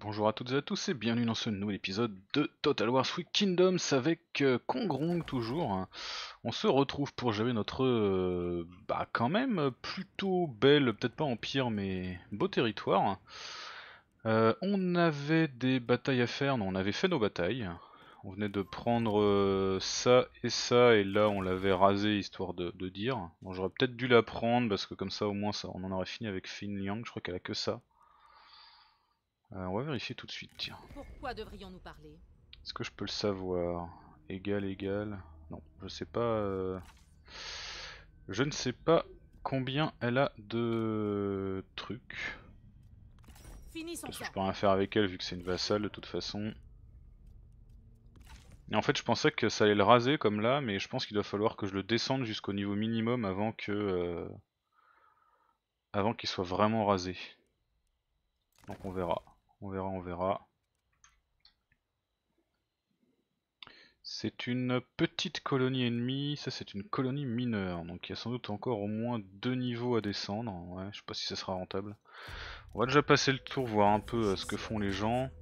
Bonjour à toutes et à tous et bienvenue dans ce nouvel épisode de Total War Three Kingdoms avec Kongrong toujours. On se retrouve pour gérer notre quand même plutôt belle, peut-être pas empire mais beau territoire. On avait des batailles à faire, non on avait fait nos batailles. On venait de prendre ça et là on l'avait rasé histoire de dire. Bon, j'aurais peut-être dû la prendre parce que comme ça au moins ça, on en aurait fini avec Fin Liang, je crois qu'elle a que ça. On va vérifier tout de suite, tiens. Pourquoi devrions-nous parler? Est-ce que je peux le savoir? Égal, égal. Non, je sais pas. Je ne sais pas combien elle a de trucs. Finissons Parce que ça. je peux rien faire avec elle vu que c'est une vassale de toute façon. Et en fait, je pensais que ça allait le raser comme là, mais je pense qu'il va falloir que je le descende jusqu'au niveau minimum avant qu'il soit vraiment rasé. Donc on verra. On verra, on verra. C'est une petite colonie ennemie, ça c'est une colonie mineure, donc il y a sans doute encore au moins 2 niveaux à descendre, ouais, je sais pas si ça sera rentable. On va déjà passer le tour, voir un peu ce que font les gens.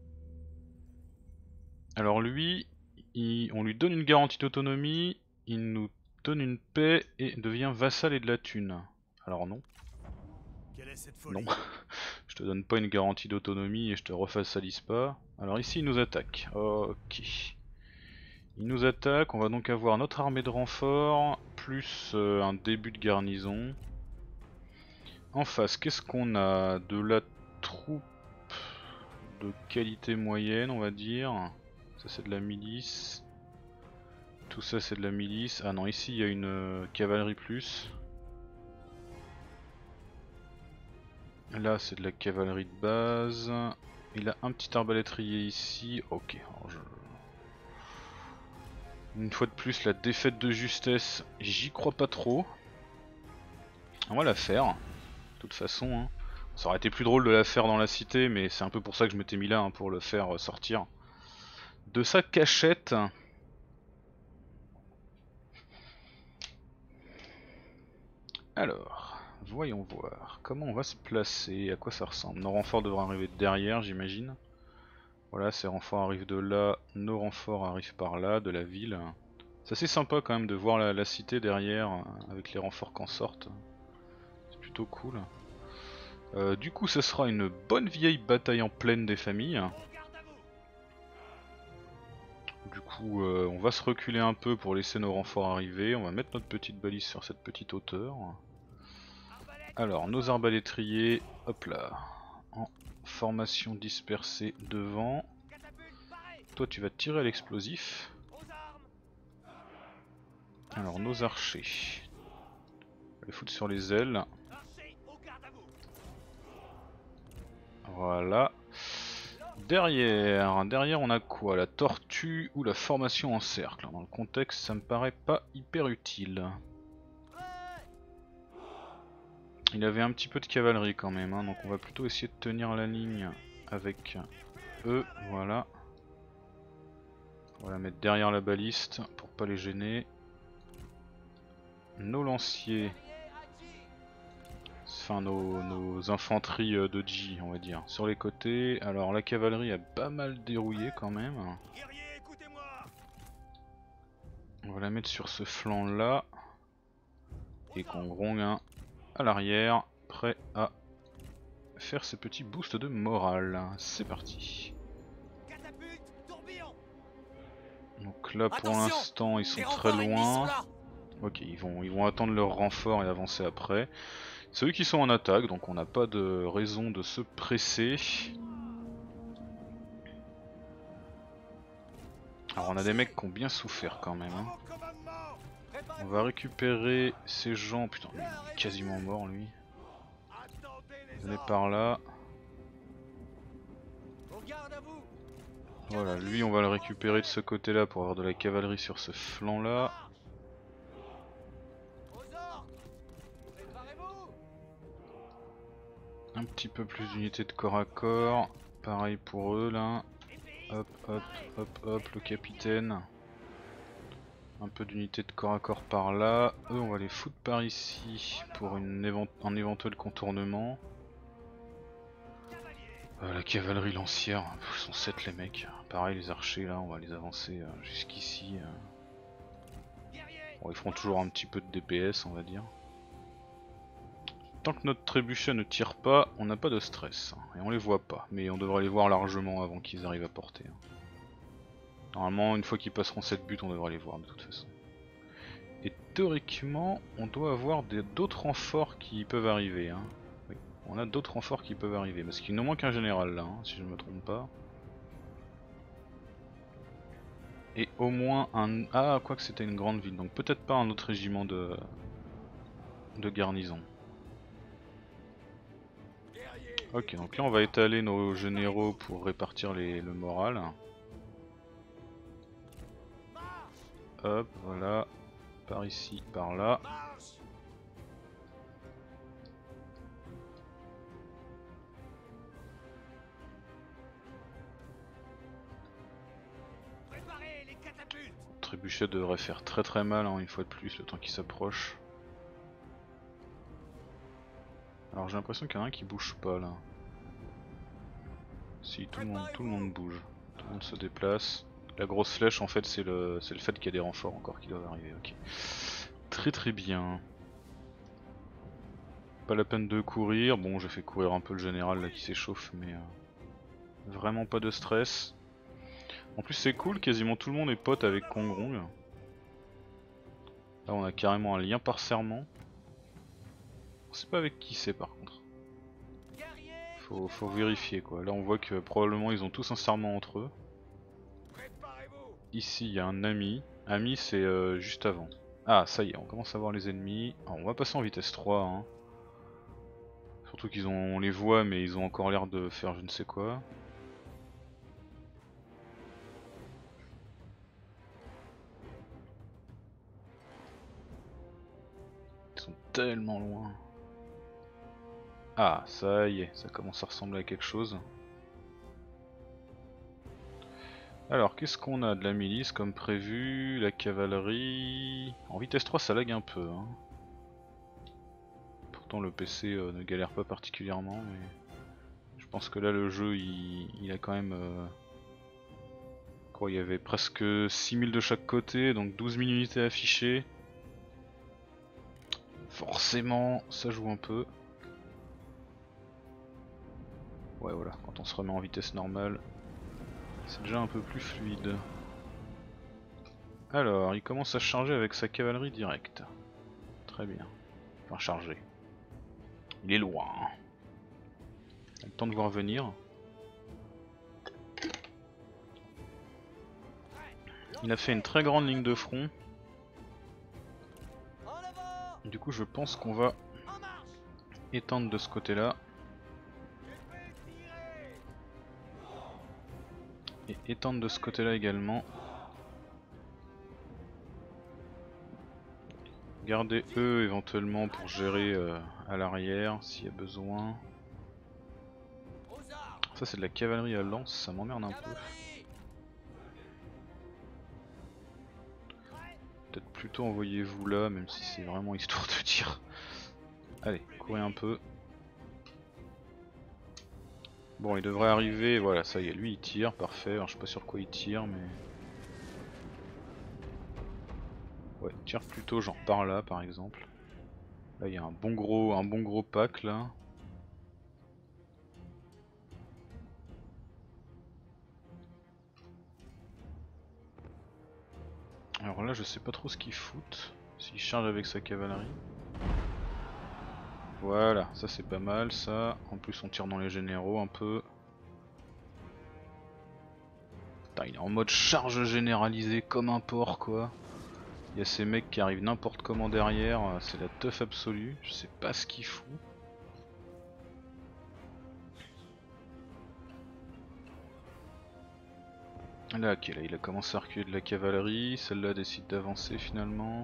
Alors lui, on lui donne une garantie d'autonomie, il nous donne une paix et devient vassal et de la thune. Alors non, non, je te donne pas une garantie d'autonomie et je te refassalise pas. Alors ici il nous attaque, ok. Il nous attaque, on va donc avoir notre armée de renfort, plus un début de garnison. En face, qu'est-ce qu'on a? De la troupe de qualité moyenne, on va dire. Ça c'est de la milice. Tout ça c'est de la milice. Ah non, ici il y a une cavalerie plus. Là c'est de la cavalerie de base. Il a un petit arbalétrier ici. Ok, alors une fois de plus, la défaite de justesse, j'y crois pas trop. On va la faire, de toute façon. Hein. Ça aurait été plus drôle de la faire dans la cité, mais c'est un peu pour ça que je m'étais mis là, hein, pour le faire sortir de sa cachette. Alors, voyons voir. Comment on va se placer? À quoi ça ressemble? Nos renforts devraient arriver de derrière, j'imagine. Voilà, ces renforts arrivent de là, nos renforts arrivent par là, de la ville. C'est assez sympa quand même de voir la cité derrière, avec les renforts qu'en sortent. C'est plutôt cool. Du coup, ce sera une bonne vieille bataille en plaine des familles. Du coup, on va se reculer un peu pour laisser nos renforts arriver. On va mettre notre petite balise sur cette petite hauteur. Alors, nos arbalétriers, hop là, en formation dispersée devant. Toi, tu vas tirer à l'explosif. Alors, nos archers, on va les foutre sur les ailes. Voilà. Derrière on a quoi? La tortue ou la formation en cercle? Dans le contexte ça me paraît pas hyper utile. Il avait un petit peu de cavalerie quand même, hein, donc on va plutôt essayer de tenir la ligne avec eux, voilà. On va la mettre derrière la baliste pour pas les gêner. Nos lanciers, enfin nos infanteries de G on va dire, sur les côtés. Alors la cavalerie a pas mal dérouillé quand même. On va la mettre sur ce flanc là. Et qu'on grongue un à l'arrière, prêt à faire ses petits boosts de morale. C'est parti. Donc là pour l'instant ils sont très loin. Ok, ils vont attendre leur renfort et avancer après. C'est eux qui sont en attaque, donc on n'a pas de raison de se presser. Alors on a des mecs qui ont bien souffert quand même. Hein. On va récupérer ces gens. Putain, il est quasiment mort lui. Venez par là. Voilà, lui on va le récupérer de ce côté là pour avoir de la cavalerie sur ce flanc là. Un petit peu plus d'unités de corps à corps. Pareil pour eux là. Hop hop hop hop le capitaine. Un peu d'unités de corps à corps par là. Eux on va les foutre par ici pour un éventuel contournement. La cavalerie lancière, ils sont 7 les mecs. Pareil les archers là, on va les avancer jusqu'ici. Bon, ils feront toujours un petit peu de DPS on va dire. Tant que notre trébuchet ne tire pas, on n'a pas de stress. Et on les voit pas, mais on devrait les voir largement avant qu'ils arrivent à porter. Normalement une fois qu'ils passeront cette butte on devrait les voir de toute façon. Et théoriquement on doit avoir d'autres renforts qui peuvent arriver. Oui, on a d'autres renforts qui peuvent arriver, parce qu'il nous manque un général là, si je ne me trompe pas. Et au moins un... Ah, quoi que c'était une grande ville, donc peut-être pas un autre régiment de garnison. Ok, donc là on va étaler nos généraux pour répartir le moral. Hop, voilà. Par ici, par là. Le trébuchet devrait faire très mal une fois de plus le temps qu'il s'approche. Alors j'ai l'impression qu'il y en a un qui bouge pas là. Si, tout le monde bouge. Tout le monde se déplace. La grosse flèche en fait c'est le fait qu'il y a des renforts encore qui doivent arriver. Ok. Très bien. Pas la peine de courir. Bon, j'ai fait courir un peu le général là qui s'échauffe, mais vraiment pas de stress. En plus c'est cool, quasiment tout le monde est pote avec Kongrong. Là on a carrément un lien par serment. On sait pas avec qui c'est par contre. Faut vérifier quoi. Là on voit que probablement ils ont tous un serment entre eux. Ici il y a un ami. Ami c'est juste avant. Ah ça y est, on commence à voir les ennemis. Alors, on va passer en vitesse 3 hein. Surtout on les voit mais ils ont encore l'air de faire je ne sais quoi. Ils sont tellement loin. Ah ça y est, ça commence à ressembler à quelque chose. Alors qu'est-ce qu'on a? De la milice comme prévu, la cavalerie... En vitesse 3 ça lag un peu hein. Pourtant le PC ne galère pas particulièrement mais... Je pense que là le jeu il a quand même... Quoi, il y avait presque 6000 de chaque côté, donc 12 000 unités affichées. Forcément ça joue un peu. Ouais voilà, quand on se remet en vitesse normale, c'est déjà un peu plus fluide. Alors, il commence à charger avec sa cavalerie directe. Très bien. Enfin, charger. Il est loin. Il a le temps de voir venir. Il a fait une très grande ligne de front. Du coup, je pense qu'on va étendre de ce côté-là. Et étendre de ce côté-là également. Garder eux éventuellement pour gérer à l'arrière s'il y a besoin. Ça c'est de la cavalerie à lance, ça m'emmerde un peu. Peut-être plutôt envoyez-vous là, même si c'est vraiment histoire de dire. Allez, courez un peu. Bon, il devrait arriver, voilà, ça y est, lui il tire, parfait. Alors, je suis pas sûr quoi il tire, mais... Ouais, il tire plutôt genre par là par exemple. Là il y a un bon gros pack là. Alors là je sais pas trop ce qu'il fout, s'il charge avec sa cavalerie. Voilà, ça c'est pas mal ça. En plus on tire dans les généraux un peu. Putain, il est en mode charge généralisée comme un porc quoi. Il y a ces mecs qui arrivent n'importe comment derrière, c'est la teuf absolue, je sais pas ce qu'il fout. Là ok, là il a commencé à reculer de la cavalerie, celle-là décide d'avancer finalement.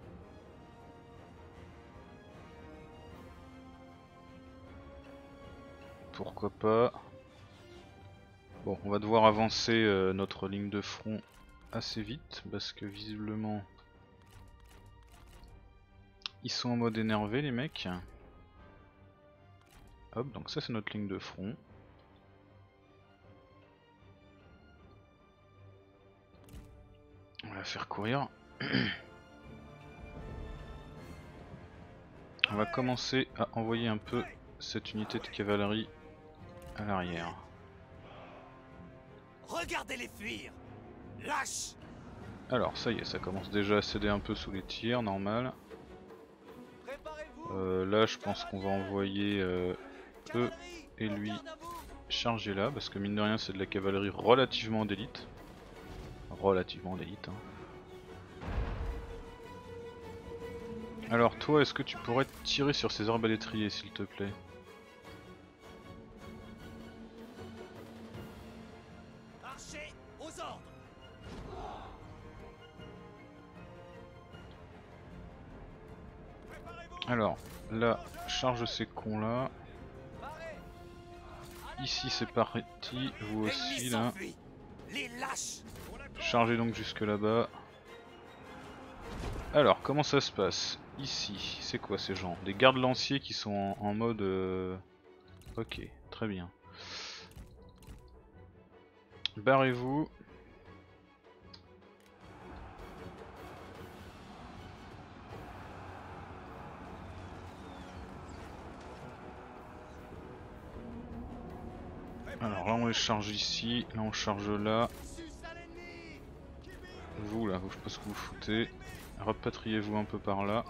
Pourquoi pas. Bon, on va devoir avancer notre ligne de front assez vite parce que visiblement ils sont en mode énervé les mecs. Hop, donc ça c'est notre ligne de front. faire courir. On va commencer à envoyer un peu cette unité de cavalerie à l'arrière. Regardez-les fuir. Lâche. Alors ça y est, ça commence déjà à céder un peu sous les tirs, normal. Là je pense qu'on va envoyer eux et lui charger là, parce que mine de rien c'est de la cavalerie relativement d'élite. Relativement d'élite. Hein. Alors toi, est-ce que tu pourrais tirer sur ces arbalétriers s'il te plaît? Archer, aux ordres. Alors là, charge ces cons là. Ici c'est parti, vous aussi là. Les lâches. Chargez donc jusque là-bas. Alors comment ça se passe? Ici, c'est quoi ces gens? Des gardes lanciers qui sont en mode... Ok, très bien. Barrez-vous. Alors là on les charge ici, là on charge là. Vous là, je sais pas ce que vous foutez. Repatriez-vous un peu par là.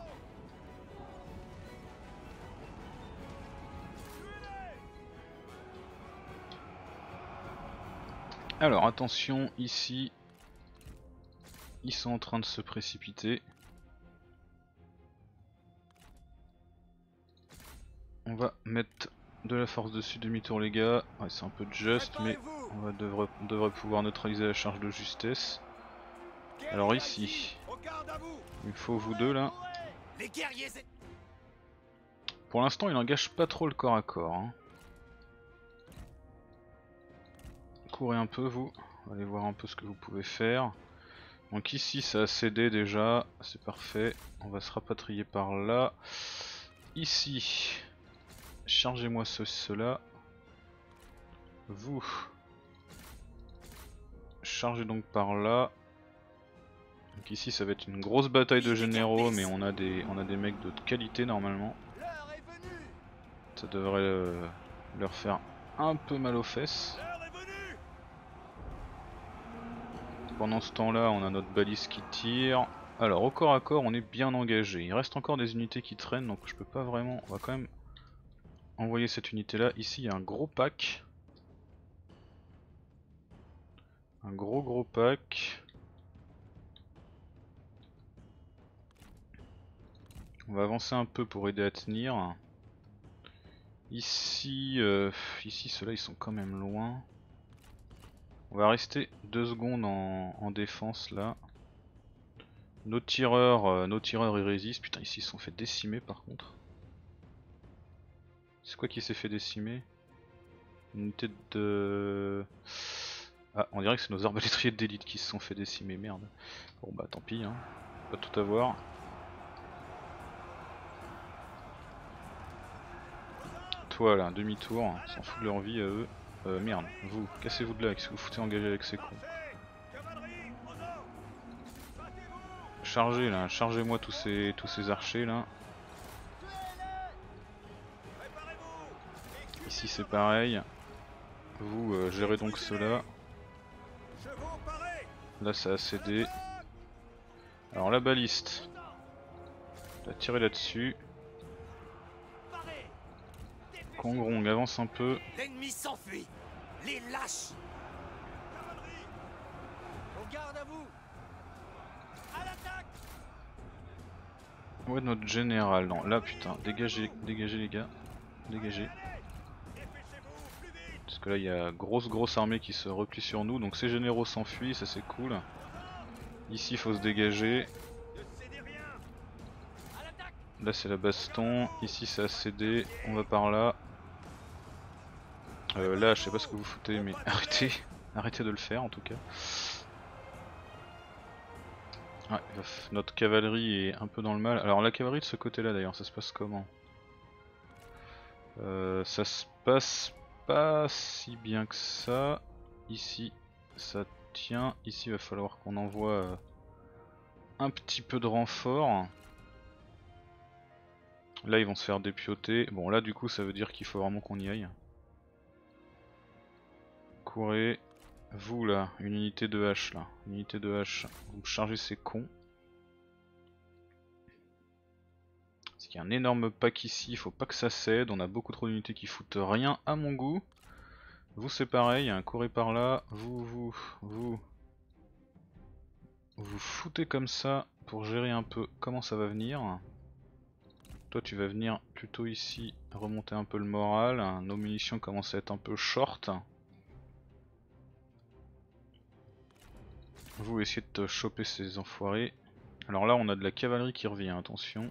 Alors attention ici. Ils sont en train de se précipiter. On va mettre de la force dessus, demi-tour les gars. Ouais, c'est un peu juste, mais on devrait pouvoir neutraliser la charge de justesse. Alors ici, il faut vous deux là. Pour l'instant il engage pas trop le corps à corps. Hein. Courez un peu vous, allez voir un peu ce que vous pouvez faire. Donc ici ça a cédé déjà, c'est parfait. On va se rapatrier par là. Ici, chargez-moi cela. Vous, chargez donc par là. Donc ici ça va être une grosse bataille de généraux, mais on a des mecs de qualité normalement. Ça devrait leur faire un peu mal aux fesses. Pendant ce temps là on a notre balise qui tire. Alors au corps à corps on est bien engagé. Il reste encore des unités qui traînent donc je peux pas vraiment... On va quand même envoyer cette unité là. Ici il y a un gros pack. Un gros pack. On va avancer un peu pour aider à tenir. Ici, ici ceux-là ils sont quand même loin. On va rester 2 secondes en défense là. Nos tireurs ils résistent. Putain ici ils se sont fait décimer par contre. C'est quoi qui s'est fait décimer? Une unité de... Ah on dirait que c'est nos arbalétriers d'élite qui se sont fait décimer, merde. Bon bah tant pis hein, pas tout avoir. Toi là, demi-tour, s'en fout de leur vie à eux. Merde, vous, cassez-vous de là, qu'est-ce que vous foutez engagé avec ces cons? Chargez là, chargez-moi tous ces archers là. Ici c'est pareil. Vous gérez donc cela. Là ça a cédé. Alors la baliste. On va tirer là-dessus. Kongrong avance un peu. L'ennemi s'enfuit. Les lâches. On garde à vous. À l'attaque. Ouais notre général, non là putain, dégagez les gars. Dégagez. Parce que là il y a grosse armée qui se replie sur nous, donc ces généraux s'enfuient, ça c'est cool. Ici il faut se dégager. Là c'est la baston, ici ça a cédé, on va par là. Là je sais pas ce que vous foutez mais arrêtez de le faire en tout cas. Ouais, notre cavalerie est un peu dans le mal. Alors la cavalerie de ce côté là d'ailleurs, ça se passe comment? Ça se passe pas si bien que ça. Ici ça tient, ici il va falloir qu'on envoie un petit peu de renfort. Là ils vont se faire dépioter. Bon là du coup ça veut dire qu'il faut vraiment qu'on y aille. Courez. Vous là, une unité de hache là. Une unité de hache. Vous me chargez ces cons. Parce qu'il y a un énorme pack ici, il faut pas que ça cède. On a beaucoup trop d'unités qui foutent rien à mon goût. Vous c'est pareil, courez par là. Vous foutez comme ça pour gérer un peu comment ça va venir. Toi tu vas venir plutôt ici remonter un peu le moral. Nos munitions commencent à être un peu short. Vous essayez de te choper ces enfoirés. Alors là on a de la cavalerie qui revient, attention.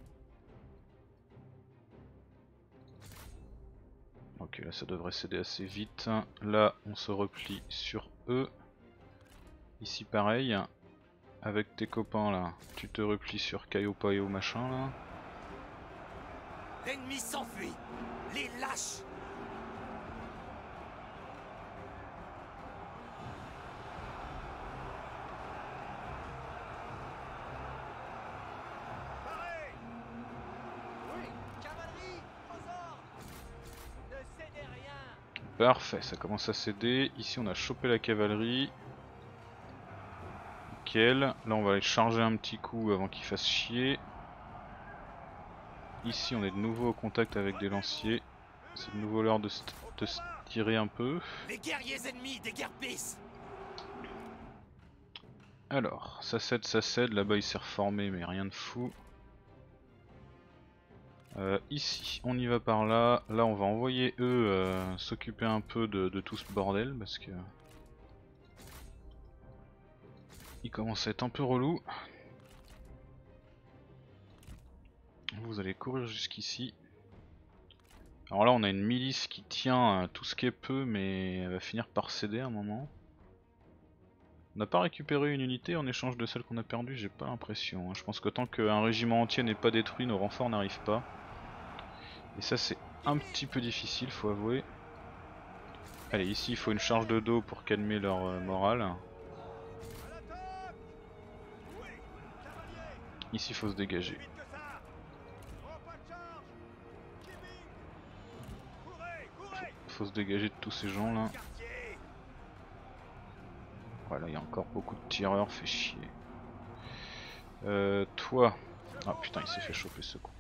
Ok là ça devrait céder assez vite. Là on se replie sur eux. Ici pareil. Avec tes copains là, tu te replies sur Caio Paio machin là. L'ennemi s'enfuit. Les lâches. Paré. Oui, cavalerie, aux ordres. Ne cédez rien. Parfait, ça commence à céder. Ici on a chopé la cavalerie. Nickel. Là on va aller charger un petit coup avant qu'il fasse chier. Ici on est de nouveau au contact avec des lanciers. C'est de nouveau l'heure de se tirer un peu. Les guerriers ennemis déguerpissent. Alors, ça cède. Là-bas il s'est reformé mais rien de fou. Ici on y va par là. Là on va envoyer eux s'occuper un peu de tout ce bordel parce que... il commence à être un peu relou. Vous allez courir jusqu'ici. Alors là on a une milice qui tient tout ce qu'elle peut mais elle va finir par céder à un moment. On n'a pas récupéré une unité en échange de celle qu'on a perdue, j'ai pas l'impression. Je pense que tant qu'un régiment entier n'est pas détruit, nos renforts n'arrivent pas. Et ça c'est un petit peu difficile, faut avouer. Allez, ici il faut une charge de dos pour calmer leur morale. Ici il faut se dégager. Faut se dégager de tous ces gens là. Voilà, il y a encore beaucoup de tireurs, fait chier. Toi. Ah putain, il s'est fait choper ce con.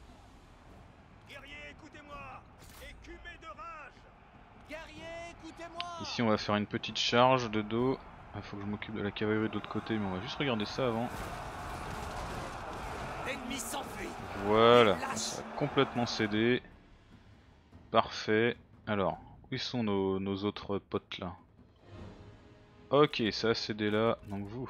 Ici on va faire une petite charge de dos. Il faut que je m'occupe de la cavalerie de l'autre côté, mais on va juste regarder ça avant. Voilà, ça a complètement cédé. Parfait. Alors, où sont nos autres potes là? Ok, ça a cédé là, donc vous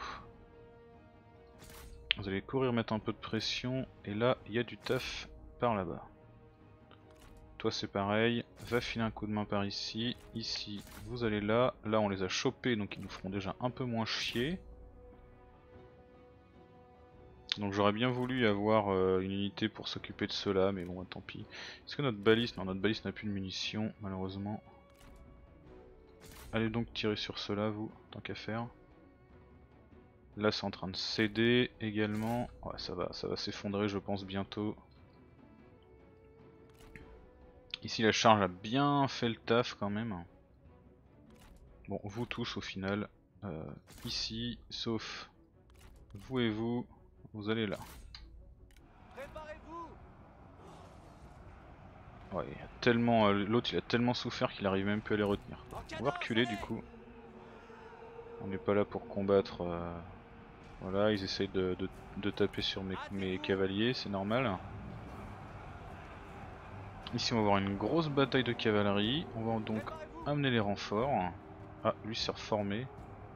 allez courir mettre un peu de pression, et là il y a du taf par là-bas. Toi c'est pareil, va filer un coup de main par ici, ici vous allez là, là on les a chopés donc ils nous feront déjà un peu moins chier. Donc j'aurais bien voulu avoir une unité pour s'occuper de ceux-là, mais bon tant pis. Est-ce que notre baliste, non notre baliste n'a plus de munitions malheureusement. Allez donc tirer sur ceux-là vous, tant qu'à faire. Là c'est en train de céder également, ouais ça va s'effondrer je pense bientôt. Ici la charge a bien fait le taf quand même. Bon vous tous au final, ici sauf vous et vous, vous allez là. Ouais, il y a tellement, l'autre il a tellement souffert qu'il arrive même plus à les retenir. On va reculer du coup. On n'est pas là pour combattre. Voilà, ils essayent de taper sur mes cavaliers, c'est normal. Ici on va avoir une grosse bataille de cavalerie. On va donc amener les renforts. Ah, lui s'est reformé.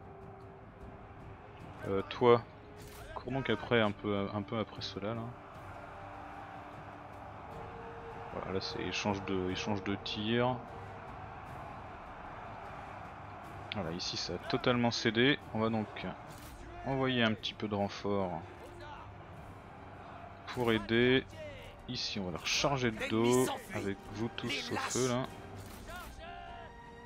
Toi, cours donc après un peu après cela là. Voilà, là c'est échange de tir. Voilà, ici ça a totalement cédé. On va donc envoyer un petit peu de renfort pour aider. Ici on va leur charger le dos avec vous tous au feu là.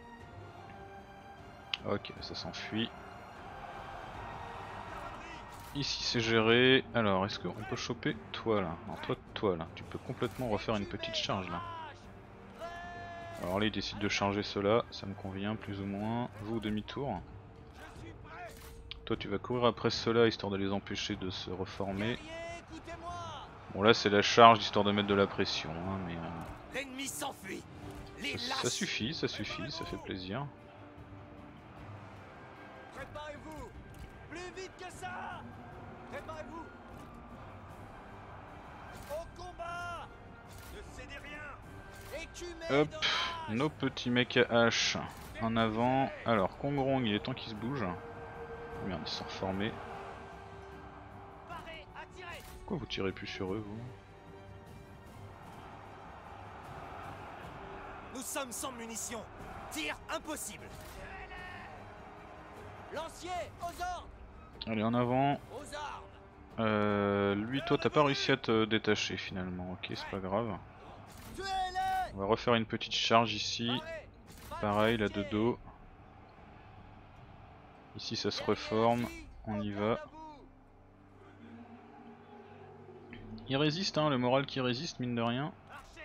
Ok, ça s'enfuit. Ici c'est géré. Alors est-ce qu'on peut choper toi là? Non, toi là. Tu peux complètement refaire une petite charge là. Alors là il décide de charger cela, ça me convient plus ou moins. Vous demi-tour. Toi tu vas courir après cela histoire de les empêcher de se reformer. Bon là c'est la charge histoire de mettre de la pression hein, mais L'ennemi s'enfuit. ça suffit, ça fait plaisir. Préparez-vous. Plus vite que ça. Préparez-vous. Au combat. Ne cédez rien. Écumez Hop, d'orage. nos petits mecs à hache en avant. Alors Kongrong il est temps qu'il se bouge. Merde ils sont reformés. Parez, attirez. Pourquoi vous tirez plus sur eux vous? Nous sommes sans munitions. Tir impossible. Lancier, aux ordres. Allez en avant. Aux armes. Lui toi t'as pas réussi à te détacher finalement. Ok c'est pas grave. Tuez-les. On va refaire une petite charge ici. Pareil là de dos. Ici ça se reforme. On y va. Il résiste hein, le moral qui résiste mine de rien.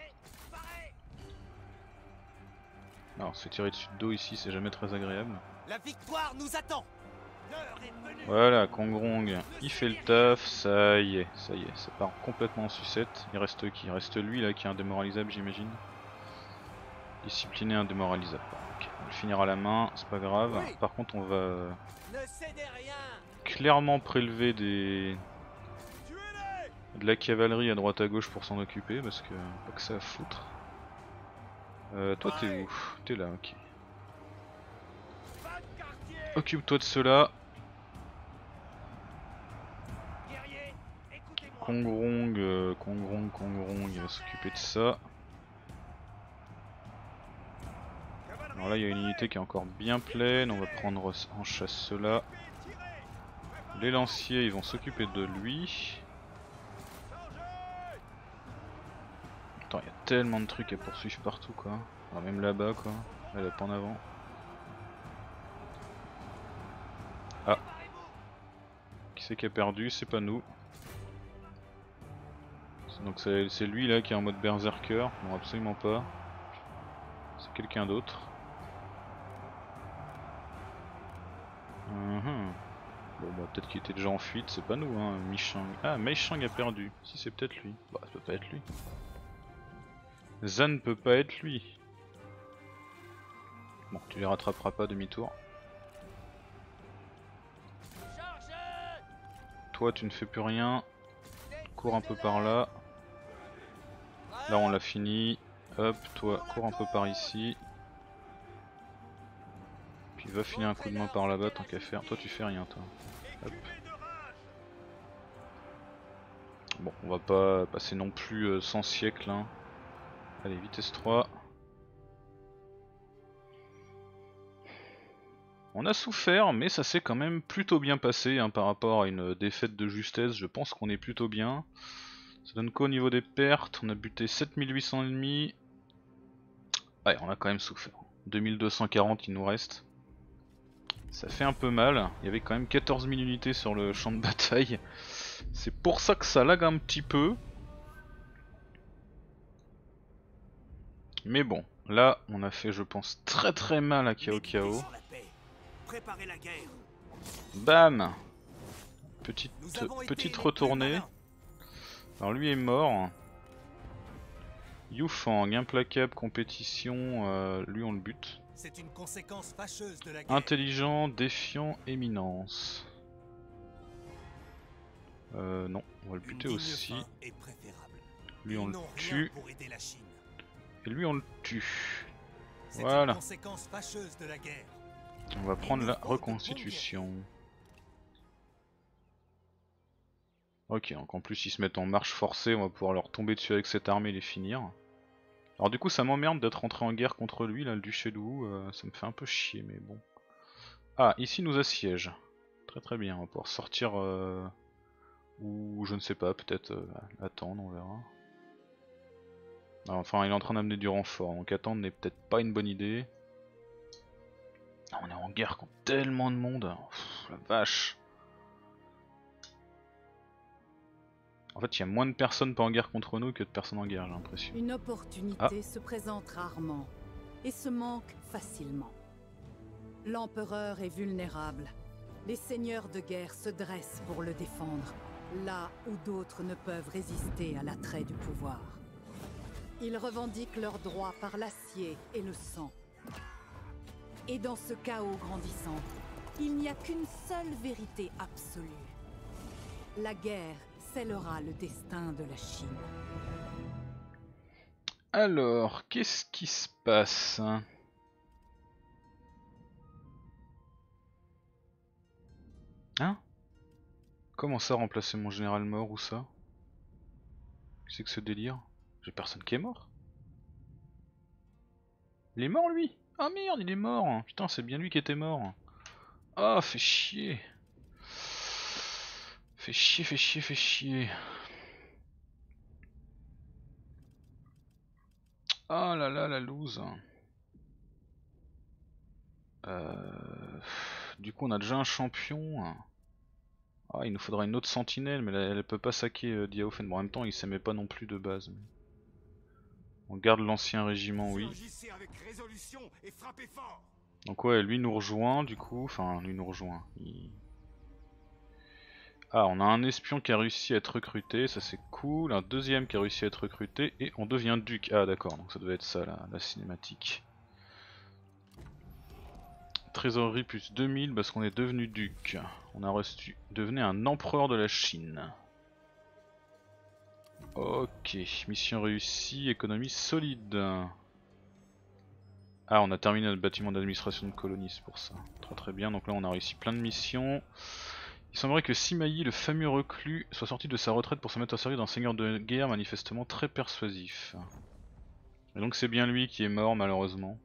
Alors se tirer dessus de dos ici c'est jamais très agréable. La victoire nous attend. L'heure est venue. Voilà, Kongrong, il fait le taf, ça y est, ça part complètement en sucette. Il reste qui? Il reste lui là qui est indémoralisable j'imagine. Discipliné indémoralisable. Ok, on le finira à la main, c'est pas grave. Par contre on va Ne cédez rien. clairement prélever de la cavalerie à droite à gauche pour s'en occuper parce que pas que ça à foutre. Toi t'es où? T'es là, ok. Occupe-toi de cela. Kongrong, il va s'occuper de ça. Alors là il y a une unité qui est encore bien pleine, on va prendre en chasse cela. Les lanciers ils vont s'occuper de lui. Attends, il y a tellement de trucs à poursuivre partout quoi. Alors même là-bas quoi, elle est pas en avant. Ah. Qui c'est qui a perdu? C'est pas nous. Donc c'est lui là qui est en mode berserker. Non absolument pas. C'est quelqu'un d'autre. Bon bah peut-être qu'il était déjà en fuite, c'est pas nous hein, Michang. Ah Meishang a perdu, si c'est peut-être lui. Bah ça peut pas être lui. Zan peut pas être lui. Bon tu les rattraperas pas demi-tour. Toi tu ne fais plus rien. Cours un peu par là. Là on l'a fini. Hop, toi cours un peu par ici. Puis va filer un coup de main par là-bas tant qu'à faire. Toi tu fais rien toi. Hop. Bon on va pas passer non plus 100 siècles hein. Allez vitesse 3. On a souffert mais ça s'est quand même plutôt bien passé hein, par rapport à une défaite de justesse. Je pense qu'on est plutôt bien. Ça donne quoi au niveau des pertes? On a buté 7800 ennemis. Ouais on a quand même souffert. 2240 il nous reste. Ça fait un peu mal, il y avait quand même 14 000 unités sur le champ de bataille. C'est pour ça que ça lag un petit peu. Mais bon, là on a fait je pense très très mal à Cao Cao. Bam! Petite retournée. Alors lui est mort. Yufang, implacable compétition, lui on le bute. C'est une conséquence fâcheuse de la guerre. Intelligent, défiant, éminence. Non, on va le buter aussi. Lui on le tue. Et lui on le tue. Voilà. On va prendre la reconstitution. Ok, donc en plus ils se mettent en marche forcée, on va pouvoir leur tomber dessus avec cette armée et les finir. Alors du coup ça m'emmerde d'être rentré en guerre contre lui, là le duché de Wu, ça me fait un peu chier mais bon. Ah, ici nous assiège. Très très bien, on va pouvoir sortir ou je ne sais pas, peut-être attendre, on verra. Alors, enfin il est en train d'amener du renfort, donc attendre n'est peut-être pas une bonne idée. Ah, on est en guerre contre tellement de monde, pff, la vache. En fait, il y a moins de personnes pas en guerre contre nous que de personnes en guerre, j'ai l'impression. Une opportunité se présente rarement et se manque facilement. L'empereur est vulnérable. Les seigneurs de guerre se dressent pour le défendre, là où d'autres ne peuvent résister à l'attrait du pouvoir. Ils revendiquent leurs droits par l'acier et le sang. Et dans ce chaos grandissant, il n'y a qu'une seule vérité absolue. La guerre scellera le destin de la Chine. Alors, qu'est-ce qui se passe? Hein? Comment ça remplacer mon général mort ou ça? Qu'est-ce que ce délire? J'ai personne qui est mort. Il est mort lui? Ah merde, il est mort. Putain, c'est bien lui qui était mort. Ah, fait chier. Fait chier, fait chier, fait chier. Ah là là, la loose. Du coup, on a déjà un champion. Ah, il nous faudra une autre sentinelle, mais elle peut pas saquer Diaofen. Bon, en même temps, il s'aimait pas non plus de base. On garde l'ancien régiment, oui. Donc ouais, lui nous rejoint du coup. Enfin, lui nous rejoint. Ah, on a un espion qui a réussi à être recruté, ça c'est cool. Un deuxième qui a réussi à être recruté et on devient duc. Ah d'accord, donc ça devait être ça la cinématique. Trésorerie plus 2000 parce qu'on est devenu duc. On a reçu, devenu un empereur de la Chine. Ok, mission réussie, économie solide. Ah, on a terminé notre bâtiment d'administration de colonies pour ça. Très très bien, donc là on a réussi plein de missions. Il semblerait que Simayi, le fameux reclus, soit sorti de sa retraite pour se mettre au service d'un seigneur de guerre manifestement très persuasif. Et donc c'est bien lui qui est mort malheureusement.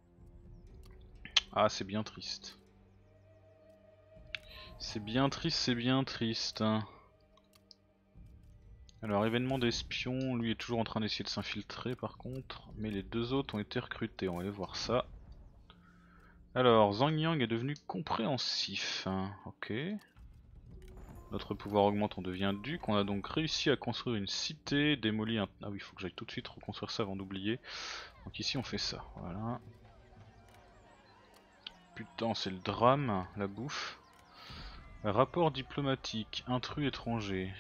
Ah, c'est bien triste. C'est bien triste, c'est bien triste. Alors, événement d'espion, lui est toujours en train d'essayer de s'infiltrer par contre. Mais les deux autres ont été recrutés, on va aller voir ça. Alors, Zhang Yang est devenu compréhensif. Ok. Notre pouvoir augmente, on devient duc. On a donc réussi à construire une cité, démolir un... Ah oui, il faut que j'aille tout de suite reconstruire ça avant d'oublier. Donc ici on fait ça, voilà. Putain, c'est le drame, la bouffe. Rapport diplomatique, intrus étranger.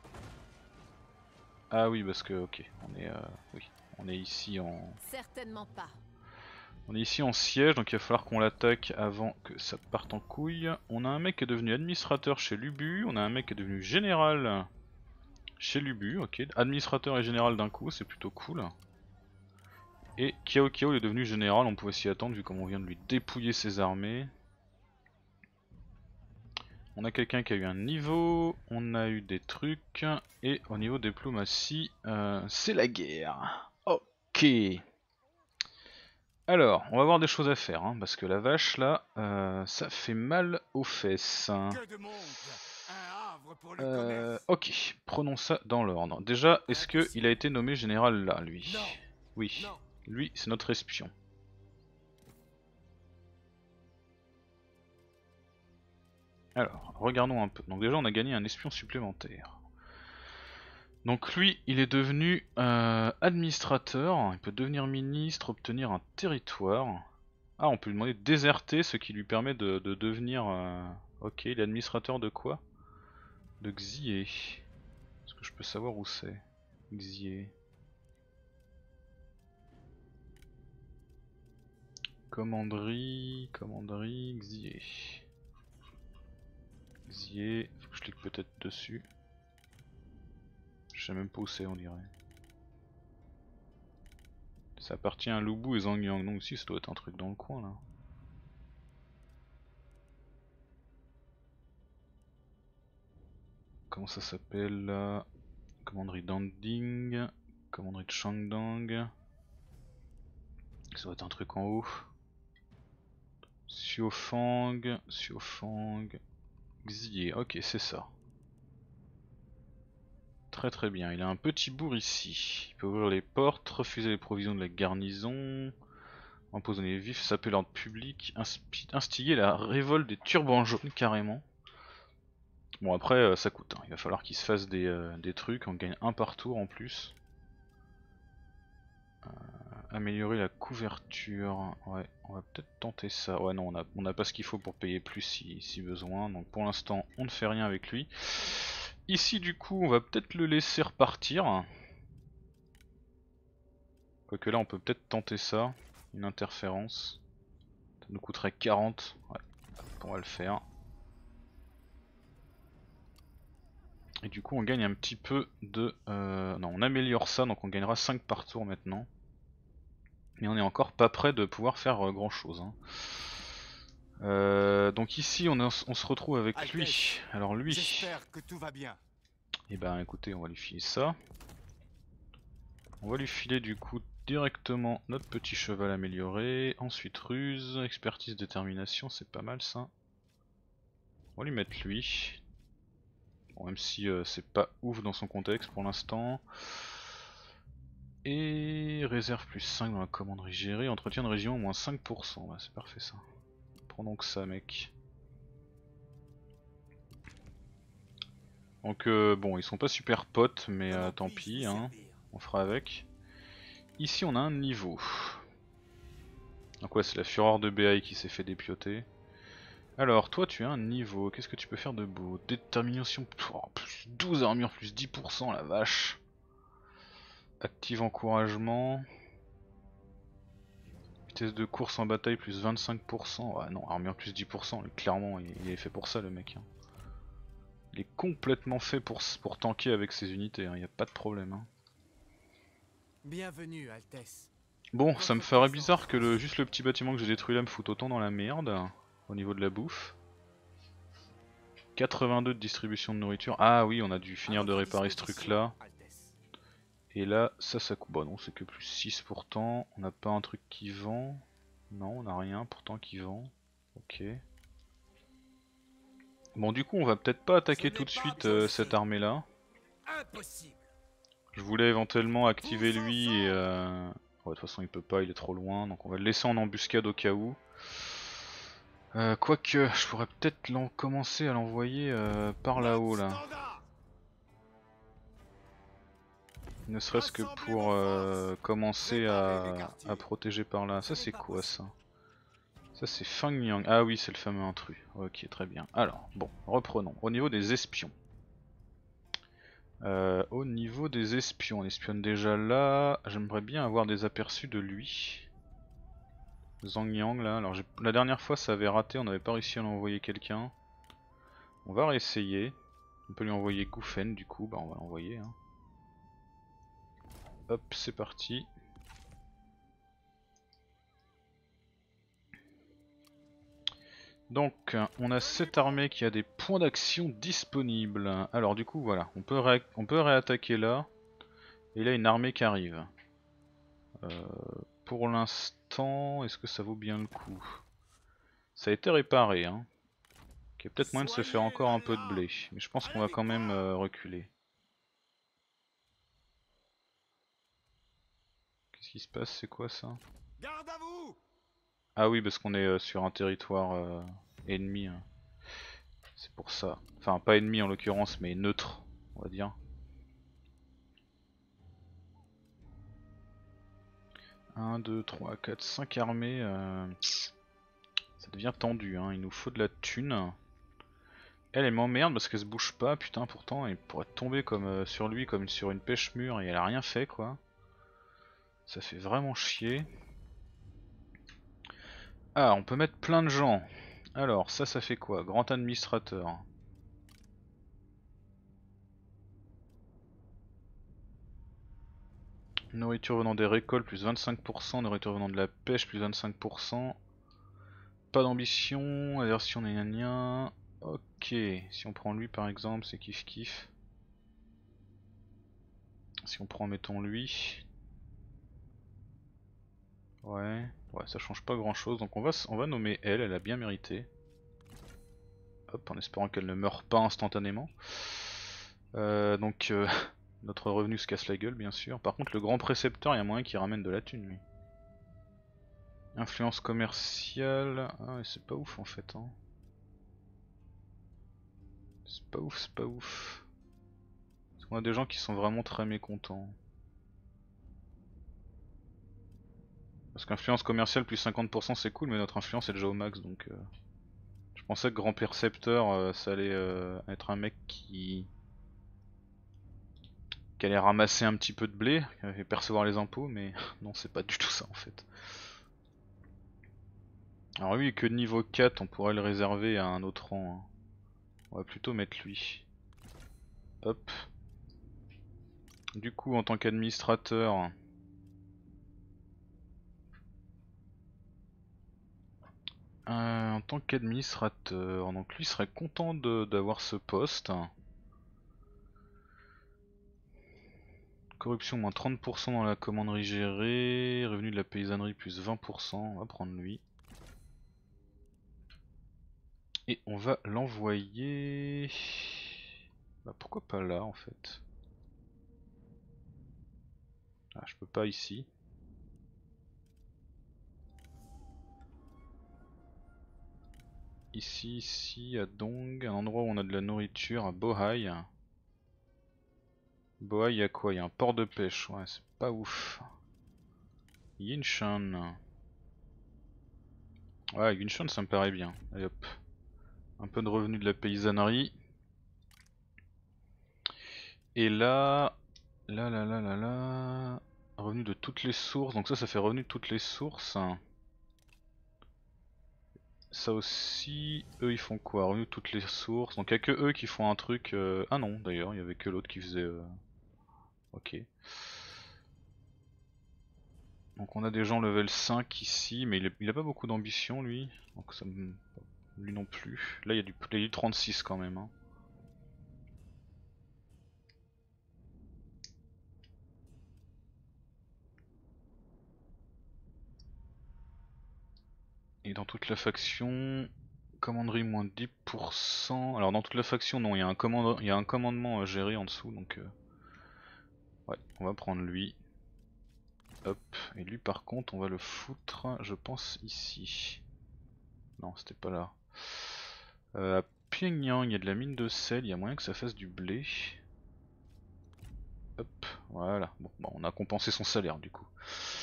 Ah oui, parce que, ok, oui, on est ici en... Certainement pas. On est ici en siège, donc il va falloir qu'on l'attaque avant que ça parte en couille. On a un mec qui est devenu administrateur chez Lubu, on a un mec qui est devenu général chez Lubu, ok. Administrateur et général d'un coup, c'est plutôt cool. Et Kiao Kiao est devenu général, on pouvait s'y attendre vu comme on vient de lui dépouiller ses armées. On a quelqu'un qui a eu un niveau, on a eu des trucs, et au niveau diplomatie, c'est la guerre. Ok. Alors, on va avoir des choses à faire, hein, parce que la vache là, ça fait mal aux fesses. Ok, prenons ça dans l'ordre. Déjà, est-ce qu'il a été nommé général là, lui? Oui, lui c'est notre espion. Alors, regardons un peu. Donc déjà on a gagné un espion supplémentaire. Donc lui, il est devenu administrateur, il peut devenir ministre, obtenir un territoire. Ah, on peut lui demander de déserter, ce qui lui permet de devenir... Ok, il est administrateur de quoi? De Xié. Est-ce que je peux savoir où c'est? Xié. Commanderie, Xié. Xié, faut que je clique peut-être dessus. Je sais même pas où c'est, on dirait. Ça appartient à Lubu et Zhang Yang, donc si ça doit être un truc dans le coin là. Comment ça s'appelle là? Commanderie d'Anding, commanderie de Shangdang. Ça doit être un truc en haut. Xiaofang, Xié, ok c'est ça. Très très bien, il a un petit bourg ici. Il peut ouvrir les portes, refuser les provisions de la garnison, empoisonner les vifs, saper l'ordre public, instiller la révolte des turbans jaunes carrément. Bon après ça coûte, hein. Il va falloir qu'il se fasse des trucs, on gagne un par tour en plus. Améliorer la couverture, ouais, on va peut-être tenter ça. Ouais non, on a pas ce qu'il faut pour payer plus si besoin, donc pour l'instant on ne fait rien avec lui. Ici du coup on va peut-être le laisser repartir. Quoique là on peut peut-être tenter ça, une interférence. Ça nous coûterait 40, ouais, on va le faire. Et du coup on gagne un petit peu de... non, on améliore ça, donc on gagnera 5 par tour maintenant. Mais on est encore pas près de pouvoir faire grand chose, hein. Donc ici on se retrouve avec Altesse, lui. Alors lui... j'espère que tout va bien. Et ben écoutez, on va lui filer ça. On va lui filer du coup directement notre petit cheval amélioré. Ensuite ruse, expertise, détermination, c'est pas mal ça. On va lui mettre lui. Bon, même si c'est pas ouf dans son contexte pour l'instant. Et réserve plus 5 dans la commanderie gérée, entretien de région au moins 5%, ouais, c'est parfait ça. Prends donc ça mec. Donc bon, ils sont pas super potes, mais tant pis, hein, on fera avec. Ici on a un niveau. Donc ouais, c'est la fureur de Béaï qui s'est fait dépioter. Alors toi tu as un niveau, qu'est-ce que tu peux faire de beau? Détermination, oh, plus 12 armure, plus 10%, la vache. Active encouragement. Vitesse de course en bataille plus 25%. Ouais non, armure plus 10%, clairement il est fait pour ça le mec, hein. Il est complètement fait pour tanker avec ses unités, hein, y a pas de problème, hein. Bienvenue, Altesse. Bon, ça me ferait bizarre que juste le petit bâtiment que j'ai détruit là me foute autant dans la merde au niveau de la bouffe. 82 de distribution de nourriture. Ah oui, on a dû finir de réparer ce truc là. Et là, ça coûte. Bah non, c'est que plus 6 pourtant. On n'a pas un truc qui vend. Non, on n'a rien pourtant qui vend. Ok. Bon, du coup, on va peut-être pas attaquer tout de suite cette armée là. Impossible. Je voulais éventuellement activer lui et... Ouais, de toute façon, il peut pas, il est trop loin. Donc on va le laisser en embuscade au cas où. Quoique, je pourrais peut-être commencer à l'envoyer par là-haut là. Ne serait-ce que pour commencer à protéger par là. Ça c'est quoi ça? Ça c'est Fang Yang. Ah oui, c'est le fameux intrus. Ok, très bien. Alors, bon, reprenons. Au niveau des espions. Au niveau des espions, on espionne déjà là. J'aimerais bien avoir des aperçus de lui. Zhang Yang là. Alors la dernière fois ça avait raté, on n'avait pas réussi à l'envoyer quelqu'un. On va réessayer. On peut lui envoyer Gufen du coup, bah on va l'envoyer, hein. Hop, c'est parti. Donc, on a cette armée qui a des points d'action disponibles. Alors du coup, voilà, on peut réattaquer là. Et là, une armée qui arrive. Pour l'instant, est-ce que ça vaut bien le coup? Ça a été réparé, hein. Il y a peut-être moyen de se faire encore un peu de blé. Mais je pense qu'on va quand même reculer. Qu'est-ce qui se passe? C'est quoi ça? Garde à vous. Ah oui, parce qu'on est sur un territoire ennemi, hein. C'est pour ça. Enfin, pas ennemi en l'occurrence, mais neutre, on va dire. 1, 2, 3, 4, 5 armées. Ça devient tendu, hein. Il nous faut de la thune. Elle m'emmerde parce qu'elle se bouge pas, putain, pourtant elle pourrait tomber comme sur lui comme sur une pêche mûre et elle a rien fait quoi. Ça fait vraiment chier. Ah, on peut mettre plein de gens. Alors, ça fait quoi? Grand administrateur. Nourriture venant des récoltes plus 25%, nourriture venant de la pêche plus 25%. Pas d'ambition, aversion gna. Ok, si on prend lui par exemple, c'est kiff kiff. Si on prend mettons lui. Ouais, ça change pas grand chose, donc on va nommer elle, elle a bien mérité. Hop, en espérant qu'elle ne meure pas instantanément. Donc notre revenu se casse la gueule bien sûr. Par contre le grand précepteur, il y a moyen qu'il ramène de la thune lui. Influence commerciale, ah c'est pas ouf en fait, hein. C'est pas ouf, c'est pas ouf. Parce qu'on a des gens qui sont vraiment très mécontents. Parce qu'influence commerciale plus 50% c'est cool, mais notre influence est déjà au max, donc je pensais que Grand Percepteur ça allait être un mec qui allait ramasser un petit peu de blé et percevoir les impôts, mais non, c'est pas du tout ça en fait. Alors lui, que de niveau 4, on pourrait le réserver à un autre rang, hein. On va plutôt mettre lui. Hop. Du coup, en tant qu'administrateur, donc lui serait content d'avoir ce poste. Corruption moins 30% dans la commanderie gérée, revenu de la paysannerie plus 20%, on va prendre lui. Et on va l'envoyer... Bah pourquoi pas là en fait. Ah, je peux pas ici. Ici, à Dong, un endroit où on a de la nourriture, à Bohai. Bohai, il y a quoi? Il y a un port de pêche, ouais, c'est pas ouf. Yinshan. Ouais, Yinshan ça me paraît bien. Allez hop. Un peu de revenu de la paysannerie. Et là... Revenu de toutes les sources, donc ça fait revenu de toutes les sources. Ça aussi, eux ils font quoi? Revenu de toutes les sources, donc il y a que eux qui font un truc... Ah non d'ailleurs, il y avait que l'autre qui faisait... Ok. Donc on a des gens level 5 ici, mais il a pas beaucoup d'ambition lui, donc ça me... lui non plus. Là il y a du 36 quand même, hein. Et dans toute la faction, commanderie moins 10%. Alors dans toute la faction non, il y a un commandement à gérer en dessous, donc ouais, on va prendre lui. Hop, et lui par contre on va le foutre, je pense ici. Non, c'était pas là. À Pyongyang, il y a de la mine de sel, il y a moyen que ça fasse du blé. Hop, voilà. Bon, on a compensé son salaire du coup.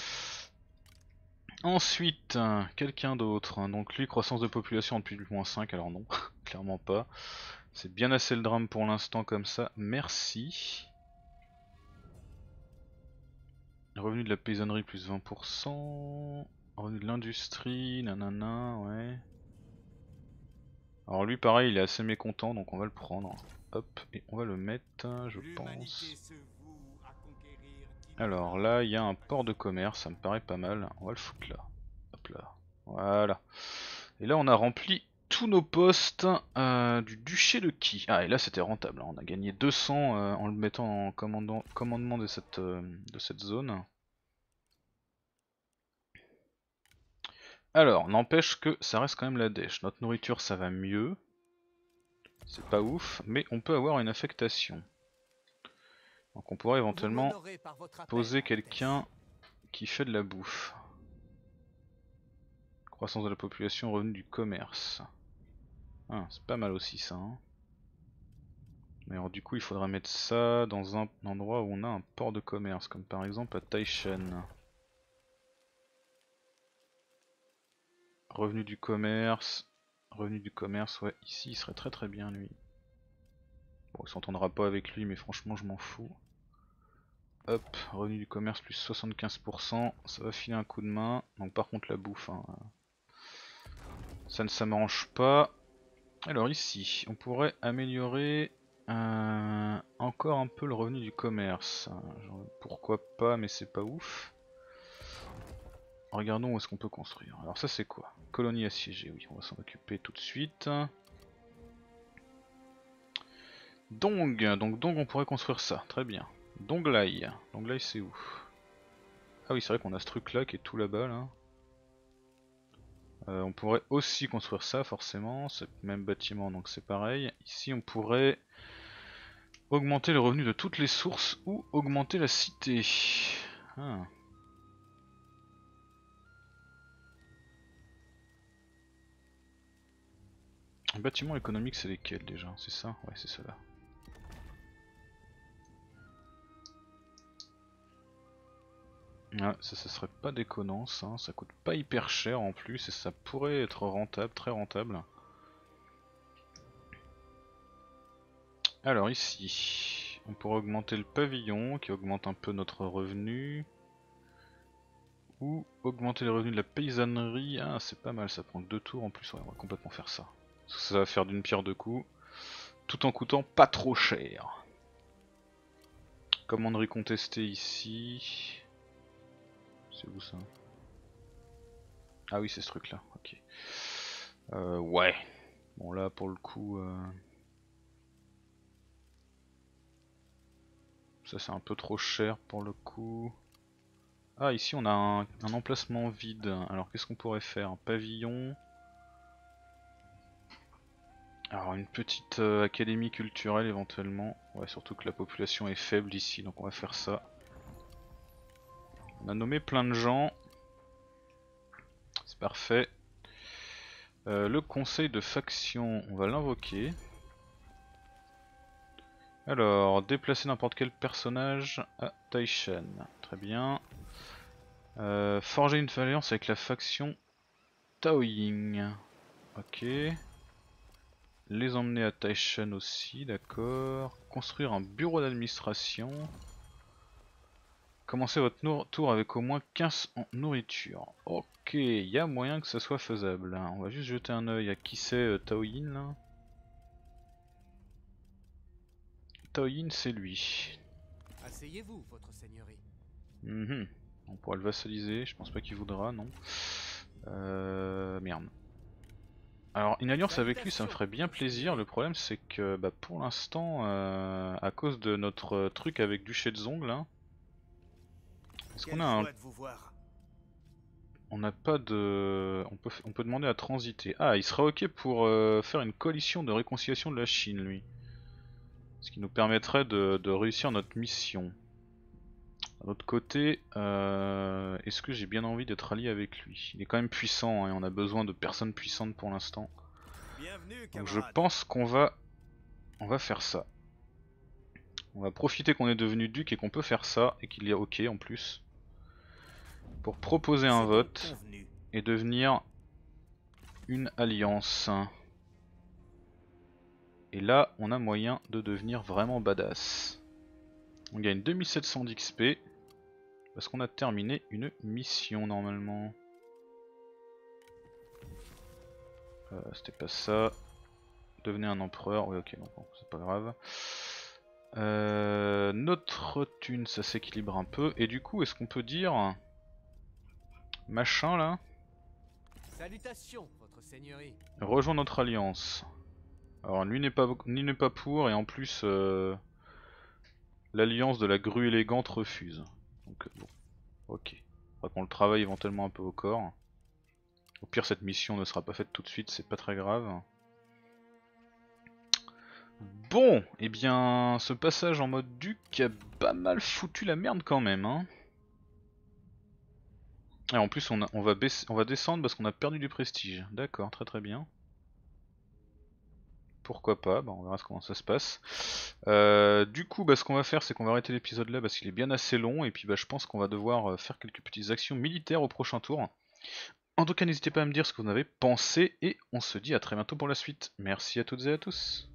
Ensuite, quelqu'un d'autre. Donc lui, croissance de population depuis le -5, alors non, clairement pas. C'est bien assez le drame pour l'instant comme ça, merci. Revenu de la paysannerie plus 20%. Revenu de l'industrie, nanana, ouais. Alors lui pareil, il est assez mécontent, donc on va le prendre. Hop, et on va le mettre, je pense. Alors là, il y a un port de commerce, ça me paraît pas mal. On va le foutre là. Hop là. Voilà. Et là, on a rempli tous nos postes du duché de Qi. Ah, et là, c'était rentable, hein. On a gagné 200 en le mettant en commandement de cette zone. Alors, n'empêche que ça reste quand même la dèche. Notre nourriture, ça va mieux. C'est pas ouf, mais on peut avoir une affectation. Donc on pourrait éventuellement poser quelqu'un qui fait de la bouffe. Croissance de la population, revenu du commerce. Ah, c'est pas mal aussi ça, hein. Mais alors du coup il faudra mettre ça dans un endroit où on a un port de commerce, comme par exemple à Taishan. Revenu du commerce, ouais, ici il serait très bien lui. Bon, il s'entendra pas avec lui, mais franchement je m'en fous. Hop, revenu du commerce plus 75%, ça va filer un coup de main. Donc par contre la bouffe, hein, ça ne m'arrange pas. Alors ici, on pourrait améliorer encore un peu le revenu du commerce. Genre, pourquoi pas, mais c'est pas ouf. Regardons où est-ce qu'on peut construire. Alors ça c'est quoi? Colonie assiégée, oui, on va s'en occuper tout de suite. Donc on pourrait construire ça, très bien. Donglai c'est où? Ah oui, c'est vrai qu'on a ce truc là qui est tout là-bas là. On pourrait aussi construire ça forcément, c'est le même bâtiment donc c'est pareil. Ici on pourrait augmenter le revenu de toutes les sources ou augmenter la cité. Ah. Bâtiment économique, c'est lesquels déjà? C'est ça? Ouais, c'est cela. Ah, ça serait pas déconnant, ça coûte pas hyper cher en plus et ça pourrait être rentable, très rentable. Alors ici, on pourrait augmenter le pavillon qui augmente un peu notre revenu. Ou augmenter les revenus de la paysannerie. Ah, c'est pas mal, ça prend 2 tours en plus, ouais, on va complètement faire ça. Parce que ça va faire d'une pierre deux coups, tout en coûtant pas trop cher. Commanderie contestée ici. C'est où ça? Ah oui, c'est ce truc là, ok. Ouais. Bon là pour le coup... ça c'est un peu trop cher pour le coup. Ah ici on a un emplacement vide. Alors qu'est-ce qu'on pourrait faire? Un pavillon. Alors une petite académie culturelle éventuellement. Ouais, surtout que la population est faible ici, donc on va faire ça. On a nommé plein de gens. C'est parfait. Le conseil de faction, on va l'invoquer. Alors, déplacer n'importe quel personnage à Taishan. Très bien. Forger une alliance avec la faction Taoying. Ok. Les emmener à Taishan aussi, d'accord. Construire un bureau d'administration. Commencez votre tour avec au moins 15 en nourriture. Ok, il y a moyen que ça soit faisable. On va juste jeter un oeil à qui c'est Taoyin là. Taoyin, c'est lui. Asseyez-vous, votre seigneurie. On pourra le vassaliser, je pense pas qu'il voudra, non. Merde. Alors une alliance avec lui ça me ferait bien plaisir, le problème c'est que bah, pour l'instant, à cause de notre truc avec Duché de Zong là, est-ce qu'on a un... On n'a pas de... On peut demander à transiter. Ah, il sera ok pour faire une coalition de réconciliation de la Chine lui. Ce qui nous permettrait de réussir notre mission. D'un autre côté, est-ce que j'ai bien envie d'être allié avec lui? Il est quand même puissant hein, et on a besoin de personnes puissantes pour l'instant. Donc je pense qu'on va faire ça. On va profiter qu'on est devenu duc et qu'on peut faire ça et qu'il y a ok en plus. Pour proposer un vote et devenir une alliance. Et là on a moyen de devenir vraiment badass. On gagne 2700 d'XP. Parce qu'on a terminé une mission normalement. C'était pas ça. Devenez un empereur. Oui ok, non, bon, c'est pas grave. Notre thune ça s'équilibre un peu. Et du coup est-ce qu'on peut dire... Machin là. Salutations, votre seigneurie. Rejoins notre alliance. Alors lui n'est pas pour et en plus l'alliance de la grue élégante refuse. Donc bon, ok. Faudra qu'on le travaille éventuellement un peu au corps. Au pire cette mission ne sera pas faite tout de suite, c'est pas très grave. Bon, et bien ce passage en mode duc a pas mal foutu la merde quand même hein. Et en plus on va descendre parce qu'on a perdu du prestige. D'accord, très très bien. Pourquoi pas, bah on verra comment ça se passe. Du coup bah, ce qu'on va faire c'est qu'on va arrêter l'épisode là parce qu'il est bien assez long et puis bah, je pense qu'on va devoir faire quelques petites actions militaires au prochain tour. En tout cas n'hésitez pas à me dire ce que vous en avez pensé et on se dit à très bientôt pour la suite. Merci à toutes et à tous.